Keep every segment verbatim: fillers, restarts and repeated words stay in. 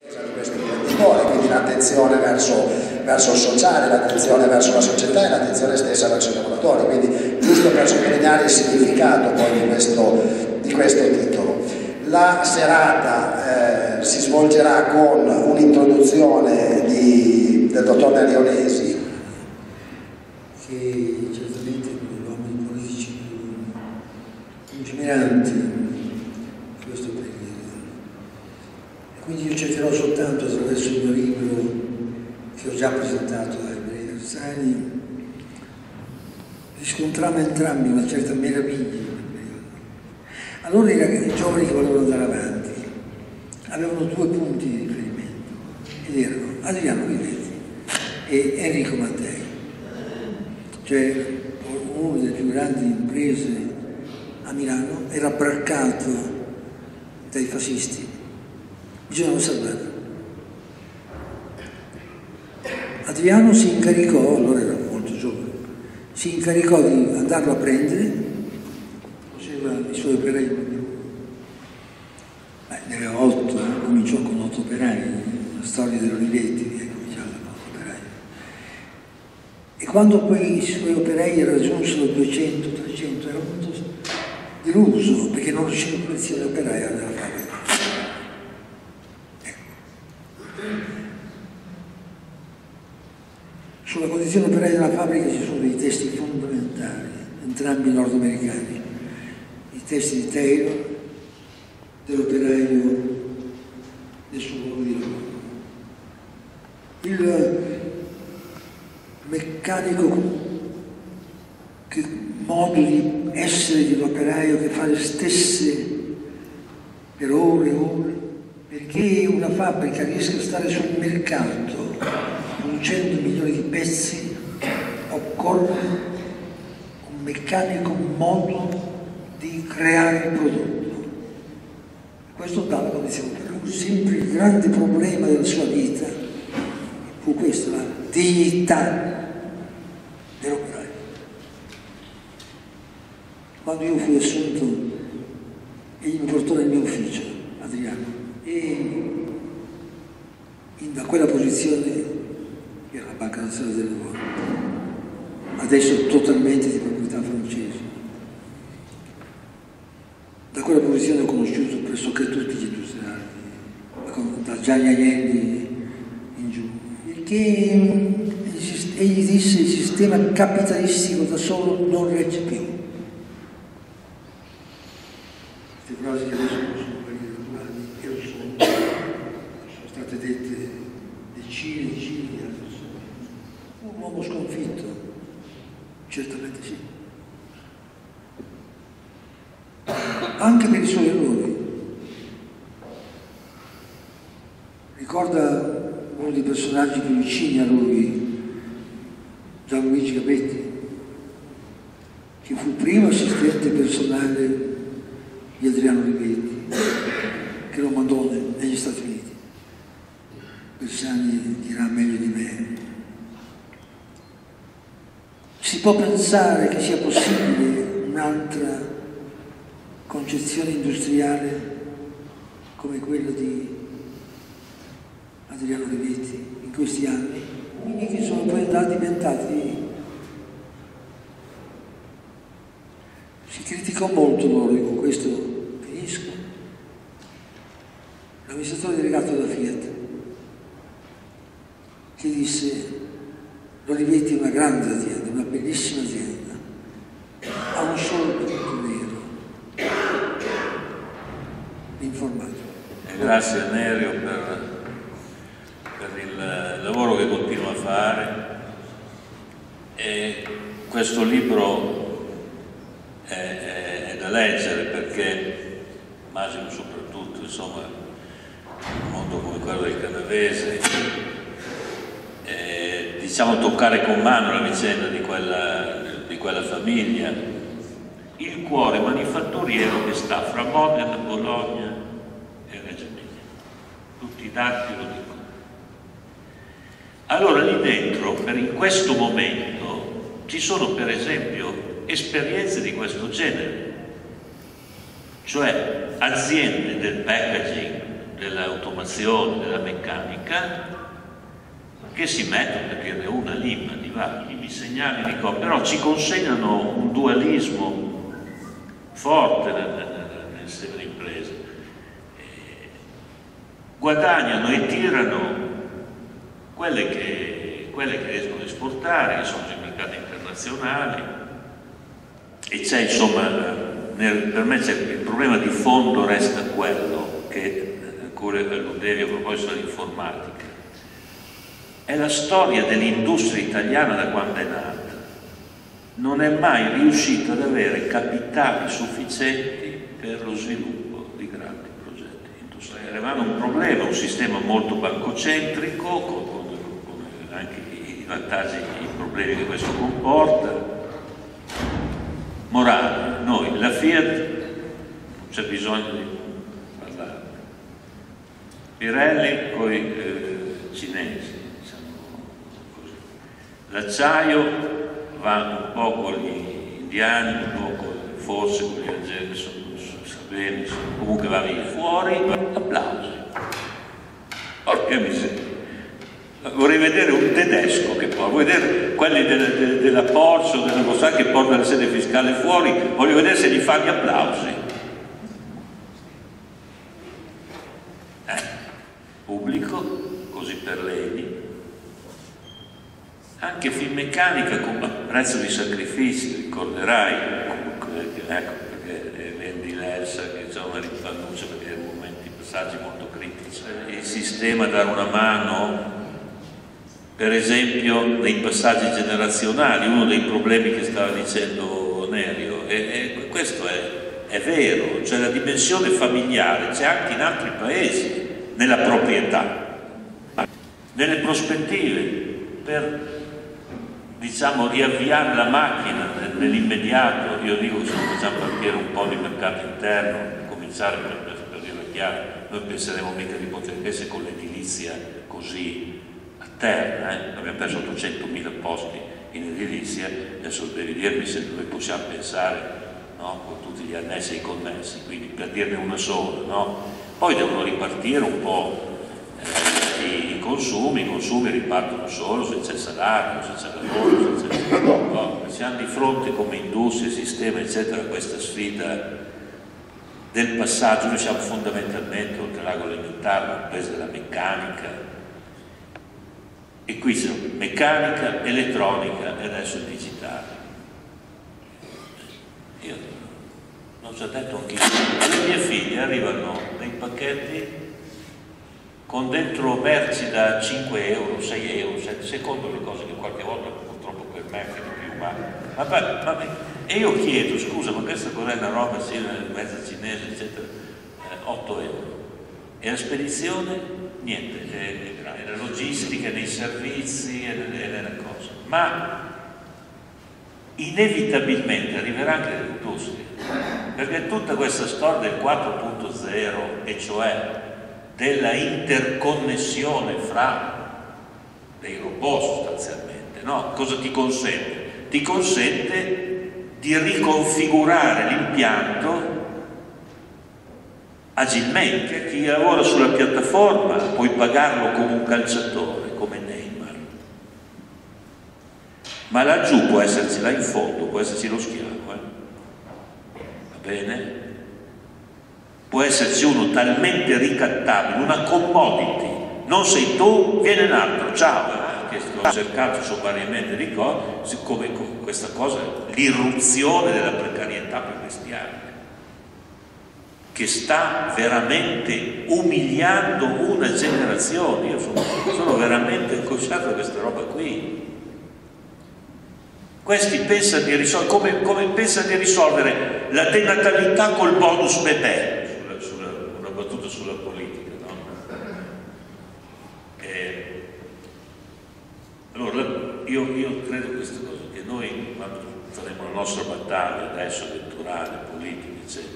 di questo imprenditore, quindi l'attenzione verso, verso il sociale, l'attenzione verso la società e l'attenzione stessa verso i lavoratori, quindi giusto per sottolineare il significato poi di questo, di questo titolo. La serata eh, si svolgerà con un'introduzione del dottor Nerionesi, che certamente è uno degli uomini politici più lungimiranti di questo periodo. Quindi io cercherò soltanto attraverso il mio libro, che ho già presentato ai Breni Arzani, riscontriamo entrambi una certa meraviglia. Allora i giovani che volevano andare avanti avevano due punti di riferimento ed erano Adriano Olivetti e Enrico Mattei, cioè una delle più grandi imprese a Milano era braccato dai fascisti, bisognava salvarlo. Adriano si incaricò, allora era molto giovane, si incaricò di andarlo a prendere, faceva i suoi operai, beh, ne aveva otto, cominciò con otto operai, la storia dell'Olivetti che cominciava con otto operai. E quando poi i suoi operai raggiunsero duecento trecento era molto deluso perché non riusciva a pulire l'operaio nella fabbrica. Sulla condizione operaia della fabbrica ci sono dei testi fondamentali, entrambi nordamericani, i testi di Taylor, dell'operaio del suo luogo di lavoro. Il meccanico, che modo di essere di un operaio che fa le stesse per ore e ore, perché una fabbrica riesca a stare sul mercato producendo milioni di pezzi, occorre un meccanico modo di creare il prodotto. Questo dà la condizione operaia. Sempre il grande problema della sua vita fu questa, la dignità dell'operaio. Quando io fui assunto, egli mi portò nel mio ufficio, Adriano, e in, da quella posizione era la Banca Nazionale del Lavoro, adesso totalmente di proprietà francese. Da quella posizione ho conosciuto pressoché tutti gli industriali, da Gianni Agnelli in giù, perché egli disse che il sistema capitalistico da solo non regge più. Queste frasi che adesso non sono quelle naturali, e lo sono, sono state dette decine e decine di anni. Un uomo sconfitto, certamente sì. Anche per i suoi errori. Ricorda uno dei personaggi più vicini a lui, Gianluigi Gabetti, che fu primo assistente personale di Adriano Olivetti, che lo mandò negli Stati Uniti. Bersani dirà meglio di me. Si può pensare che sia possibile un'altra concezione industriale come quella di Adriano Olivetti in questi anni, quindi che sono poi andati diventati. Si criticò molto loro, e con questo finisco, l'amministratore delegato della Fiat, che disse: l'Olivetti è una grande azienda, una bellissima azienda, ha un solo punto nero, l'informatica. Grazie a Nerio per, per il lavoro che continua a fare. E questo libro è, è, è da leggere perché, immagino soprattutto, insomma, in un mondo come quello del Canavese, eh, diciamo toccare con mano la vicenda di quella, di quella famiglia, il cuore manifatturiero che sta fra Modena, Bologna e Reggio Emilia. Tutti i dati lo dicono. Allora lì dentro, per in questo momento, ci sono per esempio esperienze di questo genere, cioè aziende del packaging dell'automazione, della meccanica, che si mettono, per dirne una, l'I M A, di vari segnali di coppia, però ci consegnano un dualismo forte nel, nel, nel sistema di imprese. Eh, guadagnano e tirano quelle che, quelle che riescono ad esportare, che sono sui mercati internazionali, e c'è, insomma, nel, per me c'è il problema di fondo, resta quello che cui alludevi a proposito dell'informatica. È la storia dell'industria italiana da quando è nata. Non è mai riuscita ad avere capitali sufficienti per lo sviluppo di grandi progetti industriali. Avevano un problema, un sistema molto bancocentrico, con, con, con anche i vantaggi e i problemi che questo comporta. Morale, noi, la Fiat, non c'è bisogno di parlare. Pirelli con i eh, cinesi. L'acciaio va un po' con gli indiani, un po' con, forse con gli algeri, sa bene, comunque va via fuori, applausi. Porca miseria. Vorrei vedere un tedesco che può, vorrei vedere quelli della, della Porsche o della Volkswagen che portano la sede fiscale fuori, voglio vedere se gli fa gli applausi. Eh, pubblico, così per lei. Anche Finmeccanica con prezzo di sacrifici, ricorderai, ecco, perché vendi l'Elsa che c'è una ripannuccia perché in momenti, passaggi molto critici. Il sistema dare una mano, per esempio, nei passaggi generazionali, uno dei problemi che stava dicendo Nerio, e, e questo è, è vero, cioè la dimensione familiare c'è anche in altri paesi, nella proprietà, nelle prospettive, per diciamo riavviare la macchina nell'immediato. Io dico che se non facciamo partire un po' di mercato interno, cominciare per, per, per dirla chiaro, noi penseremo mica di poter essere con l'edilizia così a terra, eh? Abbiamo perso ottocentomila posti in edilizia, adesso devi dirmi se noi possiamo pensare, no? Con tutti gli annessi e i connessi, quindi per dirne una sola, no? Poi devono ripartire un po' eh, i consumi, i consumi ripartono solo se c'è salario, se c'è lavoro, se c'è... No? Siamo di fronte come industria, sistema, eccetera, a questa sfida del passaggio. Noi siamo fondamentalmente, oltre all'agroalimentare, una presa della meccanica, e qui c'è meccanica, elettronica e adesso il digitale. Io l'ho già detto anch'io, alle mie figlie arrivano dei pacchetti con dentro merci da cinque euro, sei euro, sette, secondo le cose che qualche volta purtroppo per me è più umano. Ma, ma, e io chiedo, scusa, ma questa cos'è una roba, sì, mezza cinese, eccetera, eh, otto euro. E la spedizione? Niente, è, è la logistica dei servizi e delle cose. Ma inevitabilmente arriverà anche l'industria, perché tutta questa storia del quattro punto zero, e cioè della interconnessione fra dei robot sostanzialmente, no? Cosa ti consente? Ti consente di riconfigurare l'impianto agilmente. Chi lavora sulla piattaforma puoi pagarlo come un calciatore, come Neymar, ma laggiù può esserci, là in fondo può esserci lo schiavo, eh? Va bene? Può esserci uno talmente ricattabile, una commodity, non sei tu, viene un altro, ciao, eh? Che ho cercato sommariamente di cose, siccome questa cosa, l'irruzione della precarietà più bestiale, che sta veramente umiliando una generazione. Io sono, sono veramente angosciato da questa roba qui. Questi pensano di risolvere, come, come pensano di risolvere la denatalità col bonus bebè, sulla, sulla, una battuta sulla politica, no? Eh, allora, io, io credo queste cose, che noi quando faremo la nostra battaglia adesso elettorale, politica, eccetera,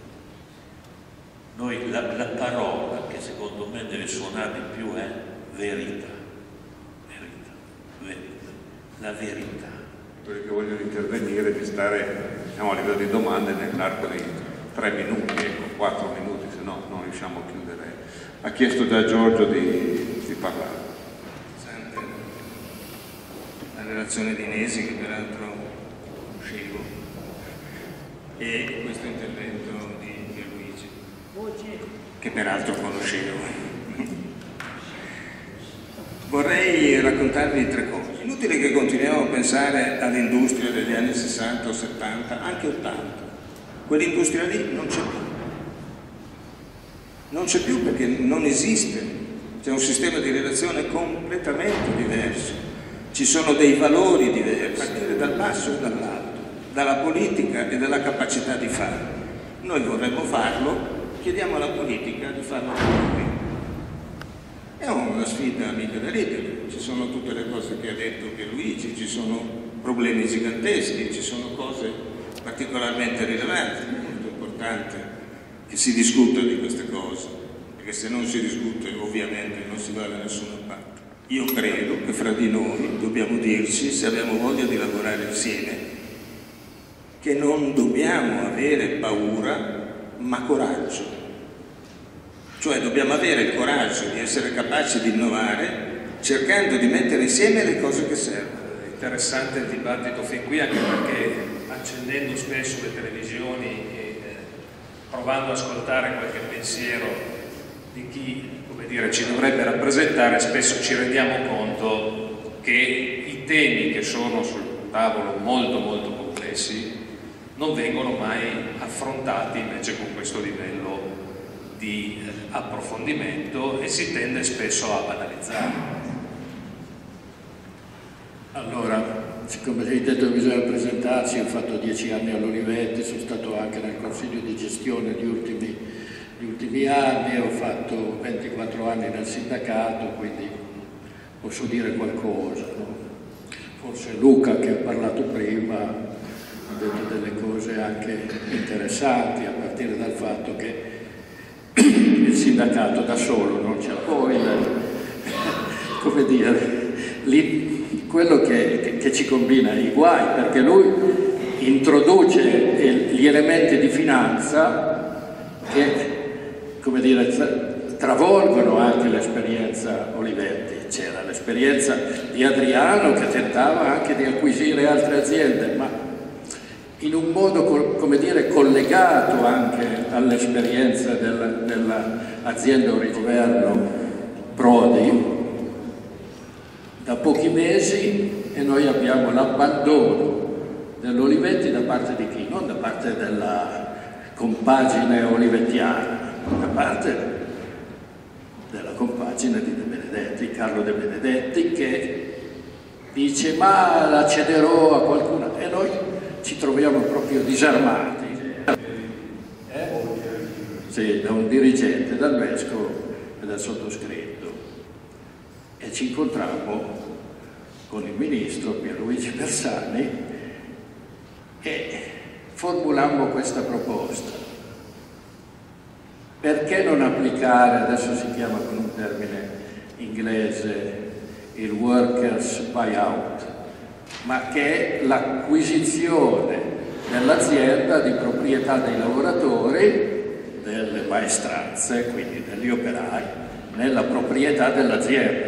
noi la, la parola che secondo me deve suonare di più è verità, verità, verità, la verità. Quelli che vogliono intervenire di stare, diciamo, a livello di domande nell'arco di tre minuti, ecco, quattro minuti, se no non riusciamo a chiudere. Ha chiesto da Giorgio di, di parlare. La relazione di Nesi, che peraltro conoscevo, e questo intervento di Pierluigi, che peraltro conoscevo. Vorrei raccontarvi tre cose. Inutile che continuiamo a pensare all'industria degli anni sessanta o settanta, anche ottanta. Quell'industria lì non c'è più. Non c'è più perché non esiste. C'è un sistema di relazione completamente diverso. Ci sono dei valori diversi, a partire dal basso e dall'alto, dalla politica e dalla capacità di fare. Noi vorremmo farlo, chiediamo alla politica di farlo per noi. È una sfida migliorabile, ci sono tutte le cose che ha detto Pierluigi, ci sono problemi giganteschi, ci sono cose particolarmente rilevanti, è molto importante che si discuta di queste cose, perché se non si discute ovviamente non si va da nessuna parte. Io credo che fra di noi dobbiamo dirci, se abbiamo voglia di lavorare insieme, che non dobbiamo avere paura, ma coraggio. Cioè dobbiamo avere il coraggio di essere capaci di innovare, cercando di mettere insieme le cose che servono. È interessante il dibattito fin qui, anche perché accendendo spesso le televisioni e eh, provando ad ascoltare qualche pensiero di chi, come dire, ci dovrebbe rappresentare, spesso ci rendiamo conto che i temi che sono sul tavolo molto molto complessi non vengono mai affrontati invece con questo livello di approfondimento e si tende spesso a banalizzare. Allora, siccome hai detto che bisogna presentarsi, ho fatto dieci anni all'Olivetti, sono stato anche nel consiglio di gestione gli ultimi, gli ultimi anni, ho fatto ventiquattro anni nel sindacato, quindi posso dire qualcosa, no? Forse Luca, che ha parlato prima, ha detto delle cose anche interessanti, a partire dal fatto che il sindacato da solo non ce la poi, come dire, lì, quello che, che, che ci combina i guai, perché lui introduce gli elementi di finanza che, come dire, travolgono anche l'esperienza Olivetti. C'era l'esperienza di Adriano che tentava anche di acquisire altre aziende, ma in un modo, come dire, collegato anche all'esperienza dell'azienda del governo Prodi, da pochi mesi, e noi abbiamo l'abbandono dell'Olivetti da parte di chi? Non da parte della compagine olivettiana, da parte della compagine di De Benedetti, Carlo De Benedetti, che dice ma la cederò a qualcuno, e noi ci troviamo proprio disarmati, eh? Sì, da un dirigente, dal vescovo e dal sottoscritto, e ci incontrammo con il ministro Pierluigi Bersani e formulammo questa proposta. Perché non applicare, adesso si chiama con un termine inglese, il workers buyout, ma che è l'acquisizione nell'azienda di proprietà dei lavoratori, delle maestranze, quindi degli operai, nella proprietà dell'azienda.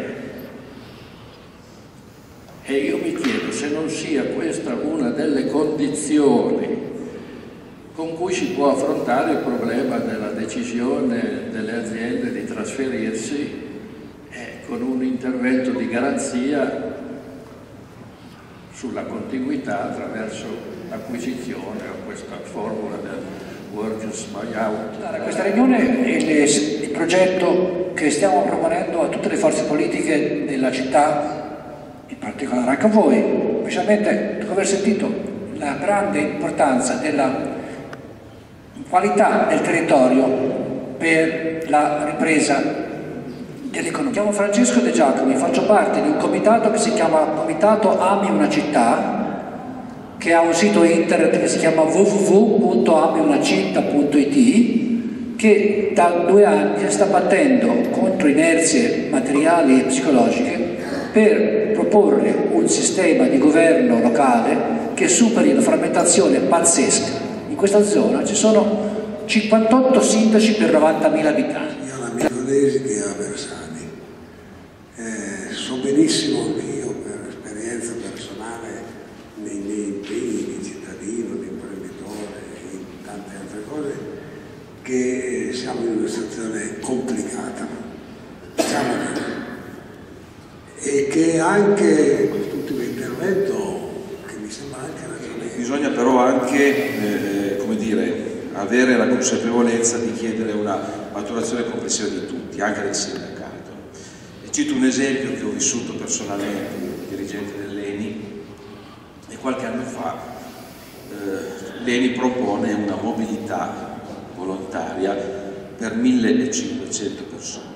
E io mi chiedo se non sia questa una delle condizioni con cui si può affrontare il problema della decisione delle aziende di trasferirsi eh, con un intervento di garanzia sulla continuità attraverso l'acquisizione o questa formula del workers buyout. Allora, questa riunione è il, il progetto che stiamo proponendo a tutte le forze politiche della città, in particolare anche a voi, specialmente dopo aver sentito la grande importanza della qualità del territorio per la ripresa dell'economia. Chiamo Francesco De Giacomi, faccio parte di un comitato che si chiama Comitato Ami una città, che ha un sito internet che si chiama w w w punto ami una città punto i t, che da due anni si sta battendo contro inerzie materiali e psicologiche per proporre un sistema di governo locale che superi la frammentazione pazzesca. In questa zona ci sono cinquantotto sindaci per novantamila abitanti. Io la Milanesi che a Bersani. Eh, so benissimo anch'io, per esperienza personale, nei miei impegni di cittadino, di imprenditore e in tante altre cose, che siamo in una situazione complicata, diciamo così. E che anche quest'ultimo intervento, che mi sembra anche ragionevole. Bisogna però anche, eh, come dire, avere la consapevolezza di chiedere una maturazione complessiva di tutti, anche del sindacato. E cito un esempio che ho vissuto personalmente, dirigente dell'Eni, e qualche anno fa eh, l'Eni propone una mobilità volontaria per millecinquecento persone.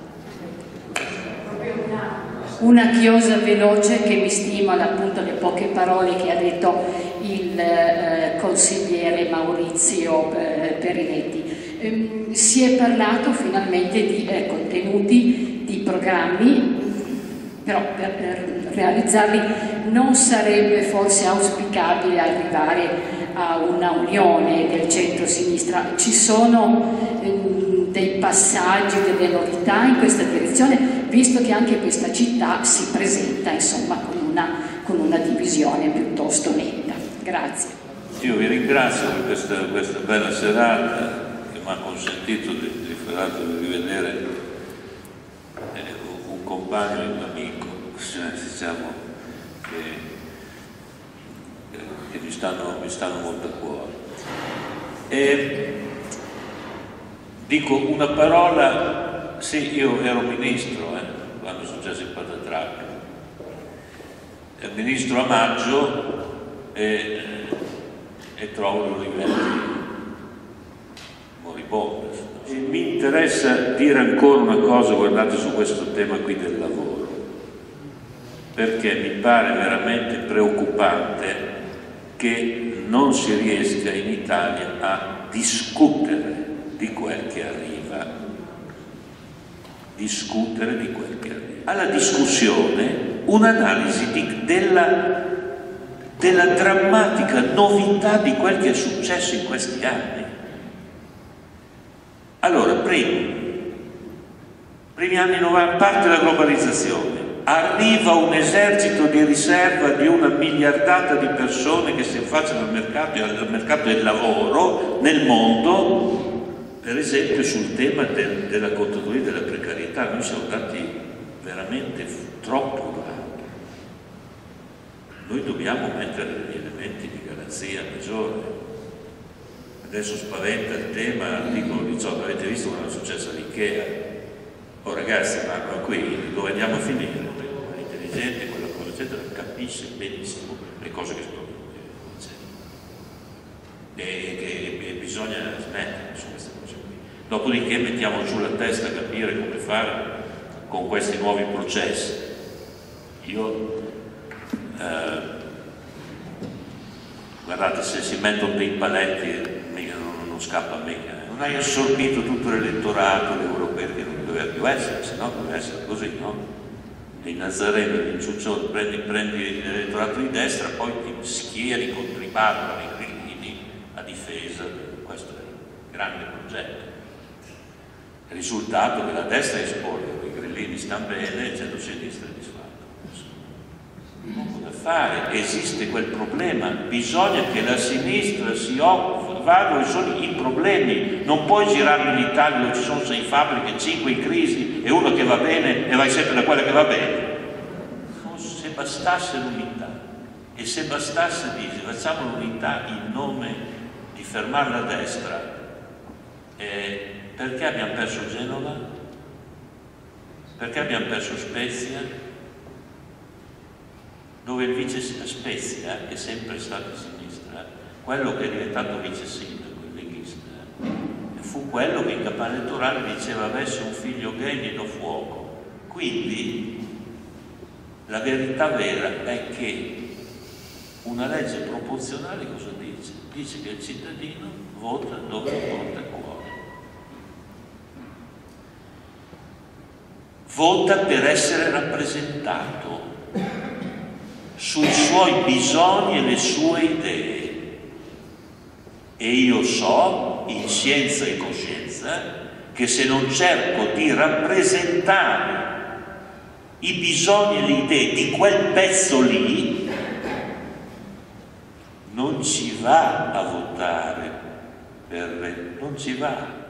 Una chiosa veloce che mi stimola appunto le poche parole che ha detto il eh, consigliere Maurizio eh, Perinetti. Ehm, si è parlato finalmente di eh, contenuti, di programmi, però per, per realizzarli non sarebbe forse auspicabile arrivare a una unione del centro-sinistra. Ci sono ehm, dei passaggi, delle novità in questa direzione, visto che anche questa città si presenta insomma con una, con una divisione piuttosto netta. Grazie. Io vi ringrazio per questa, questa bella serata che mi ha consentito di, di, di rivedere eh, un compagno e un amico, cioè, diciamo, che, che mi, stanno, mi stanno molto a cuore. E dico una parola, sì, io ero ministro eh, quando è successo il patatrac, ero ministro a maggio e, e trovo l'Olivetti moribondo. E mi interessa dire ancora una cosa, guardate, su questo tema qui del lavoro, perché mi pare veramente preoccupante che non si riesca in Italia a discutere di quel che arriva, discutere di quel che arriva. Alla discussione un'analisi di, della, della drammatica novità di quel che è successo in questi anni. Allora, primo, primi anni novanta, parte la globalizzazione, arriva un esercito di riserva di una miliardata di persone che si affacciano al mercato, al mercato del lavoro nel mondo. Per esempio sul tema del, della contaduria della precarietà, noi siamo andati veramente troppo in là. Noi dobbiamo mettere degli elementi di garanzia maggiore. Adesso spaventa il tema, articolo diciotto, avete visto cosa è successo all'Ikea? Oh ragazzi, ma qui dove andiamo a finire? È intelligente, quella cosa eccetera, capisce benissimo le cose che sto dicendo. E che bisogna smettere su queste cose qui. Dopodiché mettiamo giù la testa a capire come fare con questi nuovi processi. Io, eh, guardate, se si mettono dei paletti mica, non, non scappa mica. Non hai assorbito tutto l'elettorato, l'europeo, che non doveva più essere, se no doveva essere così, no? Dei Nazareno, dei Ciuccioni, prendi, prendi l'elettorato di destra, poi ti schieri contro i barbari, i grillini, a difesa di questo grande progetto. Il risultato è che la destra espone, i grillini stanno bene, il centro-sinistra è disfatto. Poco da fare, esiste quel problema, bisogna che la sinistra si occupi, vadano sono i problemi, non puoi girare in Italia dove ci sono sei fabbriche, cinque in crisi e uno che va bene e vai sempre da quella che va bene. Se bastasse l'unità e se bastasse dire facciamo l'unità in nome di fermare la destra, eh, perché abbiamo perso Genova? Perché abbiamo perso Spezia? Dove il vice Spezia è sempre stato a sinistra, quello che è diventato vice sindaco, il leghista, fu quello che in campagna elettorale diceva avesse un figlio gay gli do fuoco. Quindi la verità vera è che una legge proporzionale cosa dice? Dice che il cittadino vota dove porta il cuore. Vota per essere rappresentato sui suoi bisogni e le sue idee. E io so so in scienza e coscienza che se non cerco di rappresentare i bisogni e le idee di quel pezzo lì, non ci va a votare per re, non ci va.